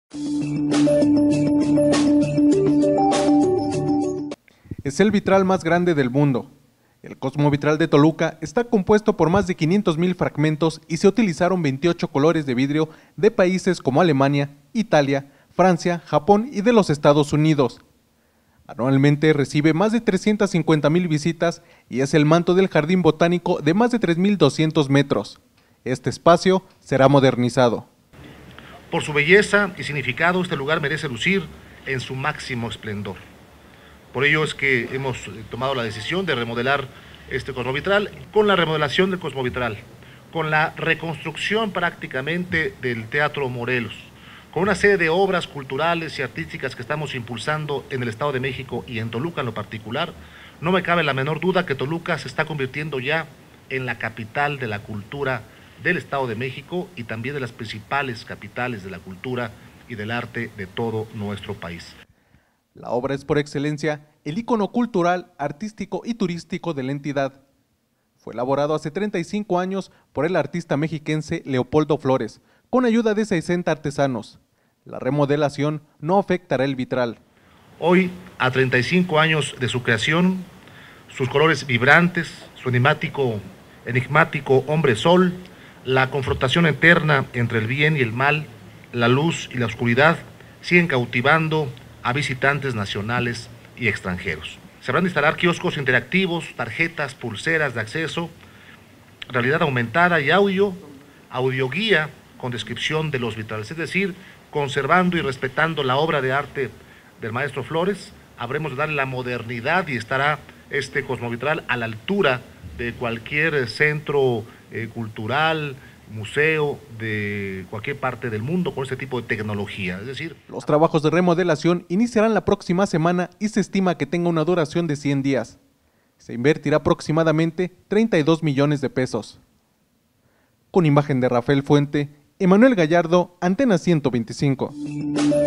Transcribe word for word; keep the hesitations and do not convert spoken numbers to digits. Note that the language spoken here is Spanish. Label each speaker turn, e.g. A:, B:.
A: Es el vitral más grande del mundo. El Cosmovitral de Toluca está compuesto por más de quinientos mil fragmentos y se utilizaron veintiocho colores de vidrio de países como Alemania, Italia, Francia, Japón y de los Estados Unidos. Anualmente recibe más de trescientas cincuenta mil visitas y es el manto del jardín botánico de más de tres mil doscientos metros. Este espacio será modernizado.
B: Por su belleza y significado, este lugar merece lucir en su máximo esplendor. Por ello es que hemos tomado la decisión de remodelar este Cosmovitral. Con la remodelación del Cosmovitral, con la reconstrucción prácticamente del Teatro Morelos, con una serie de obras culturales y artísticas que estamos impulsando en el Estado de México y en Toluca en lo particular, no me cabe la menor duda que Toluca se está convirtiendo ya en la capital de la cultura del Estado de México y también de las principales capitales de la cultura y del arte de todo nuestro país.
A: La obra es por excelencia el ícono cultural, artístico y turístico de la entidad. Fue elaborado hace treinta y cinco años por el artista mexiquense Leopoldo Flores, con ayuda de sesenta artesanos. La remodelación no afectará el vitral.
B: Hoy, a treinta y cinco años de su creación, sus colores vibrantes, su enigmático, enigmático hombre-sol, la confrontación eterna entre el bien y el mal, la luz y la oscuridad, siguen cautivando a visitantes nacionales y extranjeros. Se van a instalar kioscos interactivos, tarjetas, pulseras de acceso, realidad aumentada y audio, audioguía con descripción de los vitrales, es decir, conservando y respetando la obra de arte del maestro Flores. Habremos de darle la modernidad y estará este Cosmovitral a la altura de cualquier centro eh, cultural, museo de cualquier parte del mundo con este tipo de tecnología. Es decir,
A: los trabajos de remodelación iniciarán la próxima semana y se estima que tenga una duración de cien días. Se invertirá aproximadamente treinta y dos millones de pesos. Con imagen de Rafael Fuente, Emanuel Gallardo, Antena ciento veinticinco.